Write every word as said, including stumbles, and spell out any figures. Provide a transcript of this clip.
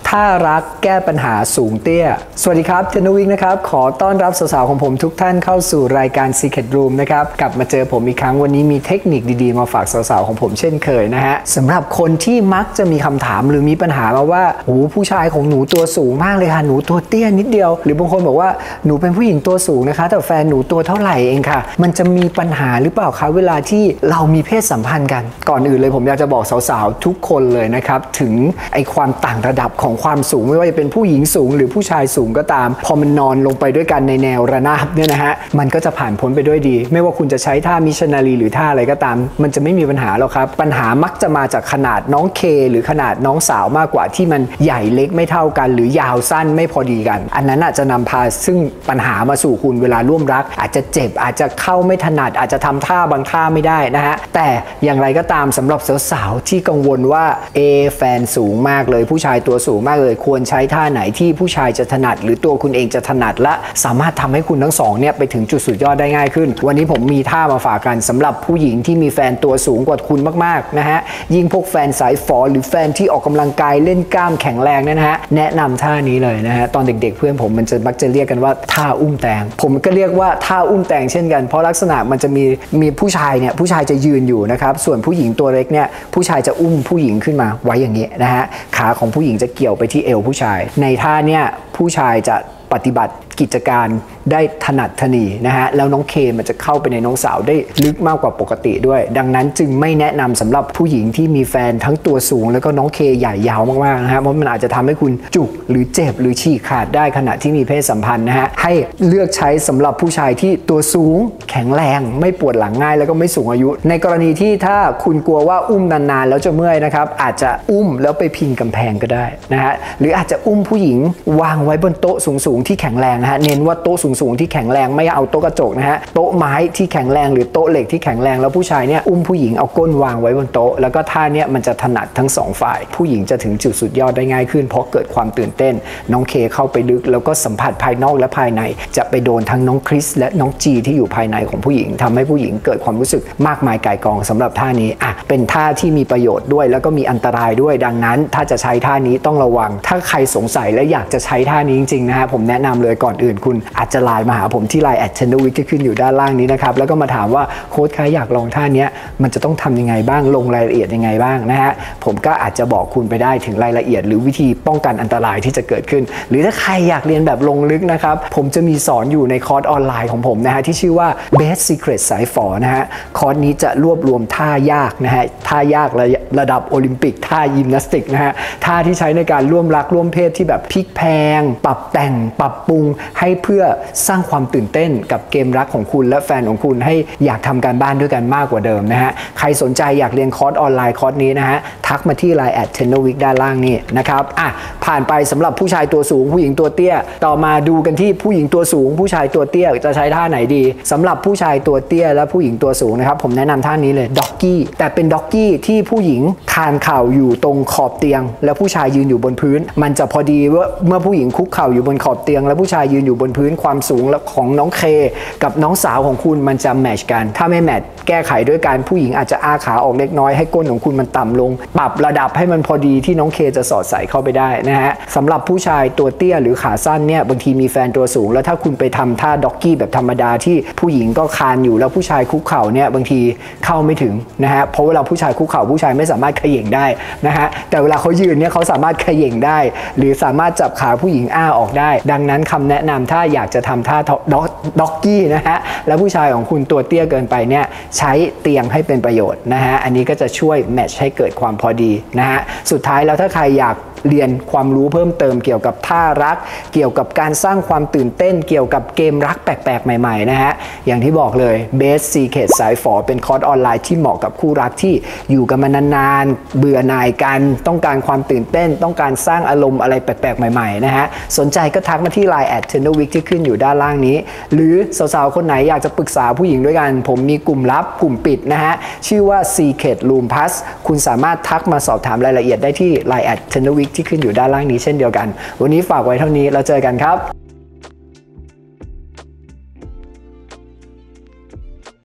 ถ้ารักแก้ปัญหาสูงเตี้ยสวัสดีครับเทนวิกนะครับขอต้อนรับสาวๆของผมทุกท่านเข้าสู่รายการ Secret Room นะครับกลับมาเจอผมอีกครั้งวันนี้มีเทคนิคดีๆมาฝากสาวๆของผมเช่นเคยนะฮะสำหรับคนที่มักจะมีคำถามหรือมีปัญหามาว่าโอ้ผู้ชายของหนูตัวสูงมากเลยค่ะหนูตัวเตี้ยนิดเดียวหรือบางคนบอกว่าหนูเป็นผู้หญิงตัวสูงนะคะแต่แฟนหนูตัวเท่าไหร่เองค่ะมันจะมีปัญหาหรือเปล่าคะเวลาที่เรามีเพศสัมพันธ์กันก่อนอื่นเลยผมอยากจะบอกสาวๆทุกคนเลยนะครับถึงไอความต่างระดับของความสูงไม่ว่าจะเป็นผู้หญิงสูงหรือผู้ชายสูงก็ตามพอมันนอนลงไปด้วยกันในแนวระนาบเนี่ยนะฮะมันก็จะผ่านพ้นไปด้วยดีไม่ว่าคุณจะใช้ท่ามิชชันนารีหรือท่าอะไรก็ตามมันจะไม่มีปัญหาหรอกครับปัญหามักจะมาจากขนาดน้องเคหรือขนาดน้องสาวมากกว่าที่มันใหญ่เล็กไม่เท่ากันหรือยาวสั้นไม่พอดีกันอันนั้นอาจจะนำพาซึ่งปัญหามาสู่คุณเวลาร่วมรักอาจจะเจ็บอาจจะเข้าไม่ถนัดอาจจะทำท่าบางท่าไม่ได้นะฮะแต่อย่างไรก็ตามสำหรับสาวๆที่กังวลว่าเอแฟนสูงมากเลยผู้ชายตัวสูงมากเลยควรใช้ท่าไหนที่ผู้ชายจะถนัดหรือตัวคุณเองจะถนัดและสามารถทำให้คุณทั้งสองเนี่ยไปถึงจุดสุดยอดได้ง่ายขึ้นวันนี้ผมมีท่ามาฝากกันสำหรับผู้หญิงที่มีแฟนตัวสูงกว่าคุณมากๆนะฮะยิ่งพวกแฟนสายฝอหรือแฟนที่ออกกำลังกายเล่นกล้ามแข็งแรงนะฮะแนะนำท่านี้เลยนะฮะตอนเด็กๆเพื่อนผมมันจะมักจะเรียกกันว่าท่าอุ้มแตงผมก็เรียกว่าท่าอุ้มแตงเช่นกันเพราะลักษณะมันจะมีมีผู้ชายเนี่ยผู้ชายจะยืนอยู่นะครับส่วนผู้หญิงตัวเล็กเนี่ยผู้ชายจะอุ้มผู้หญิงขึ้นมาไว้อย่างนี้นะฮะขาของผู้หญิงจะเกี่ยวไปที่เอวผู้ชายในท่าเนี่ยผู้ชายจะปฏิบัติกิจการได้ถนัดถนีนะฮะแล้วน้องเคมันจะเข้าไปในน้องสาวได้ลึกมากกว่าปกติด้วยดังนั้นจึงไม่แนะนำสำหรับผู้หญิงที่มีแฟนทั้งตัวสูงแล้วก็น้องเคใหญ่ยาวมากๆนะฮะเพราะมันอาจจะทำให้คุณจุกหรือเจ็บหรือฉีกขาดได้ขณะที่มีเพศสัมพันธ์นะฮะให้เลือกใช้สำหรับผู้ชายที่ตัวสูงแข็งแรงไม่ปวดหลังง่ายแล้วก็ไม่สูงอายุในกรณีที่ถ้าคุณกลัวว่าอุ้มนานๆแล้วจะเมื่อยนะครับอาจจะอุ้มแล้วไปพิงกำแพงก็ได้นะฮะหรืออาจจะอุ้มผู้หญิงวางไว้บนโต๊ะสูงๆที่แข็งแรงนะฮะเน้นว่าโต๊ะสูงๆที่แข็งแรงไม่เอาโต๊ะกระจกนะฮะโต๊ะไม้ที่แข็งแรงหรือโต๊ะเหล็กที่แข็งแรงแล้วผู้ชายเนี่ยอุ้มผู้หญิงเอาก้นวางไว้บนโต๊ะแล้วก็ท่าเนี้ยมันจะถนัดทั้งสองฝ่ายผู้หญิงจะถึงจุดสุดยอดได้ง่ายขึ้นเพราะเกิดความตื่นเต้นน้องเคเข้าไปลึกแล้วก็สัมผัสภายนอกและภายในจะไปโดนทั้งน้องคริสและน้องจีที่อยู่ภายในของผู้หญิงทำให้ผู้หญิงเกิดความรู้สึกมากมายก่ายกองสำหรับท่านี้อ่ะเป็นท่าที่มีประโยชน์ด้วยแล้วก็มีอันตรายด้วยดังนั้นถ้าจะใช้ท่านี้ต้องระวังถ้าใครสงสัยและอยากจะใช้ท่านี้จริงๆนะฮะผมแนะนำเลยก่อนอื่นคุณอาจจะไลน์มาหาผมที่ไลน์แอดเทนวิกที่ขึ้นอยู่ด้านล่างนี้นะครับแล้วก็มาถามว่าโค้ชคะอยากลองท่านี้มันจะต้องทำยังไงบ้างลงรายละเอียดยังไงบ้างนะฮะผมก็อาจจะบอกคุณไปได้ถึงรายละเอียดหรือวิธีป้องกันอันตรายที่จะเกิดขึ้นหรือถ้าใครอยากเรียนแบบลงลึกนะครับผมจะมีสอนอยู่ในคอร์สออนไลน์ของผมนะฮะที่ชื่อว่า Best Secret สายฝอนะฮะคอร์สนี้จะรวบรวมท่ายากนะฮะท่ายากระระดับโอลิมปิกท่ายิมนาสติกนะฮะท่าที่ใช้ในการร่วมรักร่วมเพศที่แบบพลิกแพงปรับแต่งปรับปรุงให้เพื่อสร้างความตื่นเต้นกับเกมรักของคุณและแฟนของคุณให้อยากทำการบ้านด้วยกันมากกว่าเดิมนะฮะใครสนใจอยากเรียนคอร์สออนไลน์คอร์สนี้นะฮะทักมาที่ ไลน์ แอด เทนวิกด้านล่างนี่นะครับอ่ะผ่านไปสำหรับผู้ชายตัวสูงผู้หญิงตัวเตี้ยต่อมาดูกันที่ผู้หญิงตัวสูงผู้ชายตัวเตี้ยจะใช้ท่าไหนดีสำหรับผู้ชายตัวเตี้ยและผู้หญิงตัวสูงนะครับผมแนะนำท่านี้เลยด็อกกี้แต่เป็นด็อกกี้ที่ผู้หญิงคานเข่าอยู่ตรงขอบเตียงแล้วผู้ชายยืนอยู่บนพื้นมันจะพอดีว่าเมื่อผู้หญิงคุกเข่าอยู่บนขอบเตียงแล้วผู้ชายยืนอยู่บนพื้นความสูงของน้องเคกับน้องสาวของคุณมันจะแมทช์กันถ้าไม่แมทช์แก้ไขด้วยการผู้หญิงอาจจะอ้าขาออกเล็กน้อยให้ก้นของคุณมันต่ำลงปรับระดับให้มันพอดีที่น้องเคจะสอดใส่เข้าไปได้นะฮะสำหรับผู้ชายตัวเตี้ยหรือขาสั้นเนี่ยบางทีมีแฟนตัวสูงแล้วถ้าคุณไปทำท่าด็อกกี้แบบธรรมดาที่ผู้หญิงก็คานอยู่แล้วผู้ชายคุกเข่าเนี่ยบางทีเข้าไม่ถึงนะฮะเพราะเวลาผู้ชายคุกเข่าผู้ชายไม่สามารถเขย่งได้นะฮะแต่เวลาเขายืนเนี่ยเขาสามารถเขย่งได้หรือสามารถจับขาผู้หญิงอ้าออกได้ดังนั้นคำแนะนำถ้าอยากจะทำท่าด็อกกี้นะฮะแล้วผู้ชายของคุณตัวเตี้ยเกินไปเนี่ยใช้เตียงให้เป็นประโยชน์นะฮะอันนี้ก็จะช่วยแมทช์ให้เกิดความพอดีนะฮะสุดท้ายแล้วถ้าใครอยากเรียนความรู้เพิ่มเติมเกี่ยวกับท่ารักเกี่ยวกับการสร้างความตื่นเต้นเกี่ยวกับเกมรักแปลกๆใหม่ๆนะฮะอย่างที่บอกเลย Best Secret สายฝอเป็นคอร์สออนไลน์ที่เหมาะกับคู่รักที่อยู่กันมานานๆเบื่อหน่ายกันต้องการความตื่นเต้นต้องการสร้างอารมณ์อะไรแปลกๆใหม่ๆนะฮะสนใจก็ทักมาที่ ไลน์ แอด เทนวิกที่ขึ้นอยู่ด้านล่างนี้หรือสาวๆคนไหนอยากจะปรึกษาผู้หญิงด้วยกันผมมีกลุ่มลับกลุ่มปิดนะฮะชื่อว่า Secret Room Plus คุณสามารถทักมาสอบถามรายละเอียดได้ที่ ไลน์ แอด เทนวิกที่ขึ้นอยู่ด้านล่างนี้เช่นเดียวกันวันนี้ฝากไว้เท่านี้เราเจอกันครับ